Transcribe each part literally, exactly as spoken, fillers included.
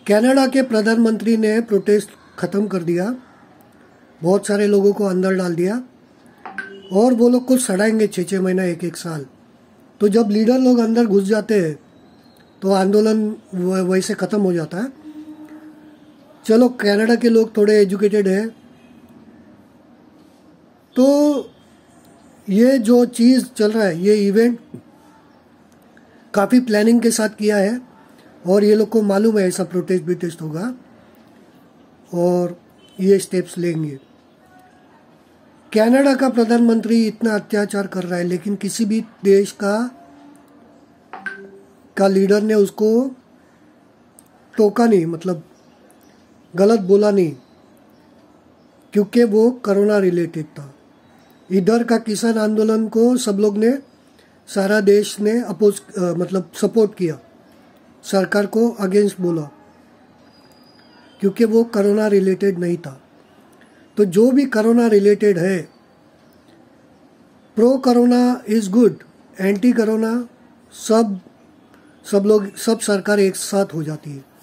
Canada के प्रधानमंत्री ने प्रोटेस्ट ख़त्म कर दिया, बहुत सारे लोगों को अंदर डाल दिया और वो लोग को सड़ाएंगे छः छः महीना एक एक साल। तो जब लीडर लोग अंदर घुस जाते हैं तो आंदोलन वैसे ख़त्म हो जाता है। चलो कनाडा के लोग थोड़े एजुकेटेड हैं, तो ये जो चीज़ चल रहा है, ये इवेंट काफ़ी प्लानिंग के साथ किया है और ये लोग को मालूम है ऐसा प्रोटेस्ट बिटेस्ट होगा और ये स्टेप्स लेंगे। कनाडा का प्रधानमंत्री इतना अत्याचार कर रहा है लेकिन किसी भी देश का का लीडर ने उसको टोका नहीं, मतलब गलत बोला नहीं, क्योंकि वो कोरोना रिलेटेड था। इधर का किसान आंदोलन को सब लोग ने, सारा देश ने अपोज मतलब सपोर्ट किया, सरकार को अगेंस्ट बोला क्योंकि वो कोरोना रिलेटेड नहीं था। तो जो भी कोरोना रिलेटेड है, pro corona is good, anti corona सब सब लोग सब सरकार एक साथ हो जाती है।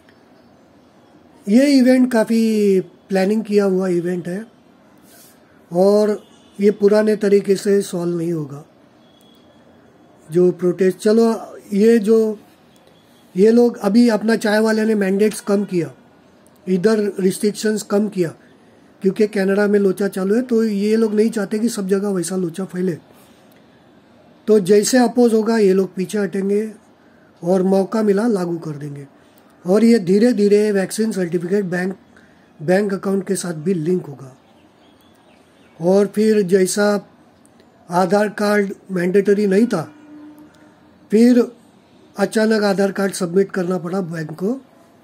ये इवेंट काफ़ी प्लानिंग किया हुआ इवेंट है और ये पुराने तरीके से सॉल्व नहीं होगा जो प्रोटेस्ट। चलो ये जो ये लोग अभी अपना चाय वाले ने मैंडेट्स कम किया, इधर रिस्ट्रिक्शंस कम किया क्योंकि कनाडा में लोचा चालू है, तो ये लोग नहीं चाहते कि सब जगह वैसा लोचा फैले। तो जैसे अपोज होगा ये लोग पीछे हटेंगे और मौका मिला लागू कर देंगे। और ये धीरे धीरे vaccine certificate bank bank account के साथ भी लिंक होगा। और फिर जैसा आधार कार्ड मैंडेटरी नहीं था, फिर अचानक आधार कार्ड सबमिट करना पड़ा बैंक को,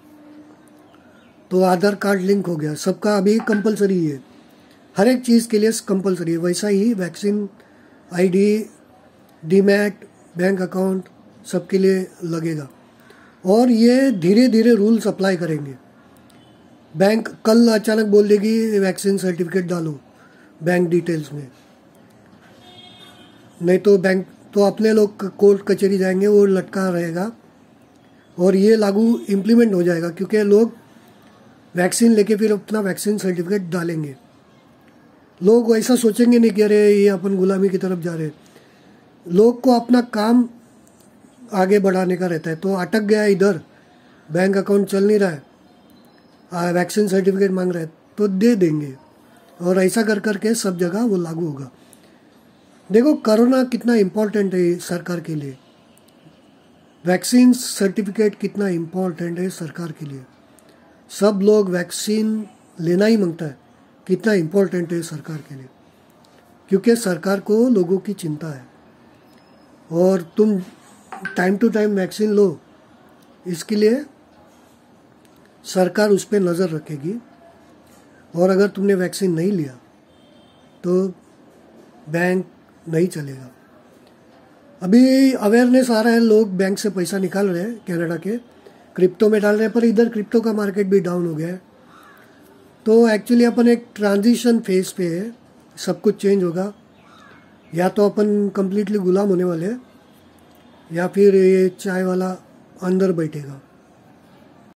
तो आधार कार्ड लिंक हो गया। सबका अभी कंपलसरी है, हर एक चीज़ के लिए कंपलसरी है। वैसा ही vaccine ID, demat, bank account सबके लिए लगेगा। और ये धीरे धीरे रूल्स अप्लाई करेंगे। बैंक कल अचानक बोल देगी वैक्सीन सर्टिफिकेट डालो बैंक डिटेल्स में, नहीं तो बैंक तो अपने लोग कोर्ट कचहरी जाएंगे, वो लटका रहेगा और ये लागू इम्प्लीमेंट हो जाएगा क्योंकि लोग वैक्सीन लेके फिर अपना वैक्सीन सर्टिफिकेट डालेंगे। लोग वैसा सोचेंगे नहीं कि अरे ये अपन गुलामी की तरफ जा रहे हैं। लोग को अपना काम आगे बढ़ाने का रहता है, तो अटक गया इधर, बैंक अकाउंट चल नहीं रहा है, वैक्सीन सर्टिफिकेट मांग रहा है, तो दे देंगे और ऐसा कर करके सब जगह वो लागू होगा। देखो कोरोना कितना इम्पोर्टेंट है सरकार के लिए, वैक्सीन सर्टिफिकेट कितना इम्पोर्टेंट है सरकार के लिए। सब लोग वैक्सीन लेना ही मांगता है, कितना इम्पोर्टेंट है सरकार के लिए, क्योंकि सरकार को लोगों की चिंता है। और तुम टाइम टू टाइम वैक्सीन लो, इसके लिए सरकार उस पर नज़र रखेगी। और अगर तुमने वैक्सीन नहीं लिया तो बैंक नहीं चलेगा। अभी अवेयरनेस आ रहा है, लोग बैंक से पैसा निकाल रहे हैं, कनाडा के क्रिप्टो में डाल रहे हैं, पर इधर क्रिप्टो का मार्केट भी डाउन हो गया है। तो एक्चुअली अपन एक ट्रांजिशन फेज पे है, सब कुछ चेंज होगा। या तो अपन कम्प्लीटली गुलाम होने वाले हैं या फिर ये चाय वाला अंदर बैठेगा।